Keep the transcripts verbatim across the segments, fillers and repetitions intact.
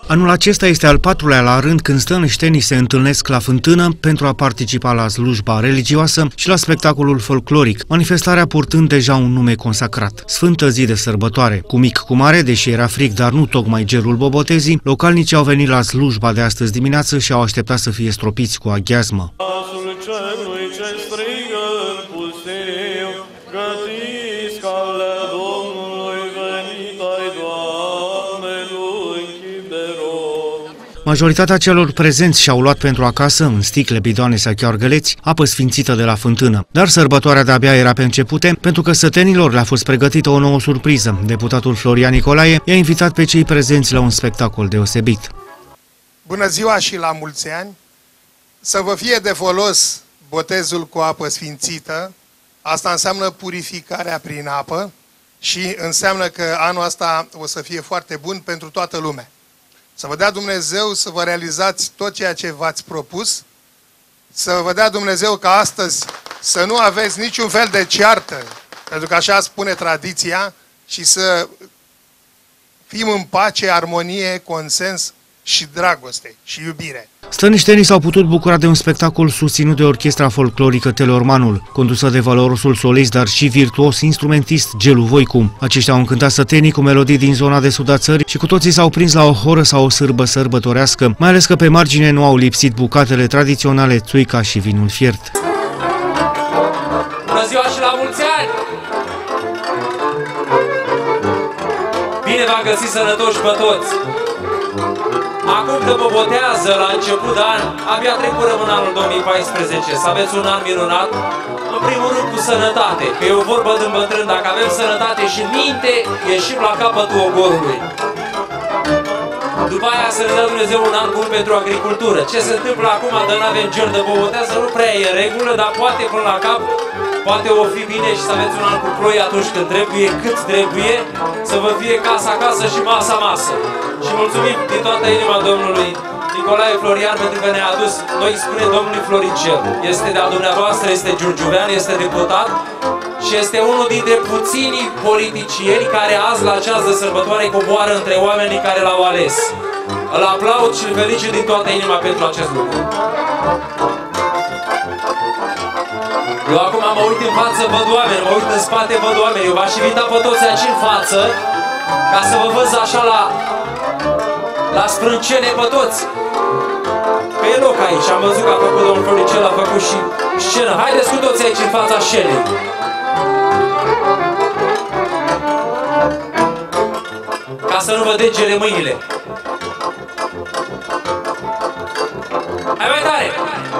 Anul acesta este al patrulea la rând când stăniștenii se întâlnesc la fântână pentru a participa la slujba religioasă și la spectacolul folcloric, manifestarea purtând deja un nume consacrat. Sfântă zi de sărbătoare. Cu mic cu mare, deși era frig, dar nu tocmai gerul bobotezii, localnicii au venit la slujba de astăzi dimineață și au așteptat să fie stropiți cu aghiazmă. Majoritatea celor prezenți și-au luat pentru acasă, în sticle, bidoane sau chiar găleți, apă sfințită de la fântână. Dar sărbătoarea de-abia era pe începute, pentru că sătenilor le-a fost pregătită o nouă surpriză. Deputatul Florian Nicolae i-a invitat pe cei prezenți la un spectacol deosebit. Bună ziua și la mulți ani! Să vă fie de folos botezul cu apă sfințită. Asta înseamnă purificarea prin apă și înseamnă că anul ăsta o să fie foarte bun pentru toată lumea. Să vă dea Dumnezeu să vă realizați tot ceea ce v-ați propus, să vă dea Dumnezeu ca astăzi să nu aveți niciun fel de ceartă, pentru că așa spune tradiția, și să fim în pace, armonie, consens și dragoste și iubire. Stăniștenii s-au putut bucura de un spectacol susținut de orchestra folclorică Teleormanul, condusă de valorosul solist, dar și virtuos instrumentist Gelu Voicu. Aceștia au încântat sătenii cu melodii din zona de sud a țării și cu toții s-au prins la o horă sau o sârbă sărbătorească, mai ales că pe margine nu au lipsit bucatele tradiționale, țuica și vinul fiert. Bună ziua și la mulți ani! Bine v-am găsit sănătoși pe toți! Acum că vă botează la început de an, abia trecut rămân anul două mii paisprezece, să aveți un an minunat, în primul rând cu sănătate, că e o vorbă din bătrân, dacă avem sănătate și minte, ieșim la capătul ogorului. După aia să ne dea Dumnezeu un an bun pentru agricultură. Ce se întâmplă acum, de n-avem ger de bobotează, nu prea e în regulă, dar poate până la cap, poate o fi bine și să aveți un an cu ploi atunci când trebuie, cât trebuie, să vă fie casa acasă și masa masă. Și mulțumim din toată inima domnului Nicolae Florian pentru că ne-a adus, noi spune domnului Floricel, este de-a dumneavoastră, este giurgiuvean, este deputat și este unul dintre puținii politicieni care azi la această sărbătoare coboară între oamenii care l-au ales. Îl aplaud și îl felicit din toată inima pentru acest lucru. Eu acum mă uit în față, văd oameni, mă uit în spate, văd oameni. Eu v-aș invita pe toți aici în față ca să vă văd așa la la sprâncene pe toți. Că e loc aici, am văzut că a făcut domnul Floricel, a făcut și scenă. Haideți cu toți aici în fața scenei. Ca să nu vă degele mâinile. Hai mai tare!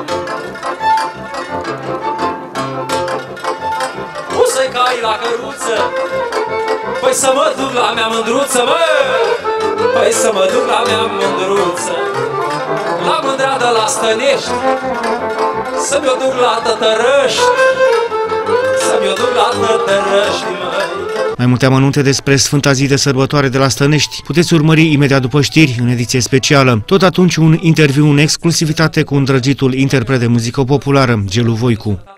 O să-i cai la căruță, păi să mă duc la mea mândruță, mă! Păi să mă duc la mea mândruță, la mândra de la Stănești, să mi-o duc la Tătărăști, să mi-o duc la Tătărăști, măi. Mai multe amănunte despre Sfânta zi de sărbătoare de la Stănești puteți urmări imediat după știri, în ediție specială. Tot atunci un interviu în exclusivitate cu îndrăgitul interpret de muzică populară, Gelu Voicu.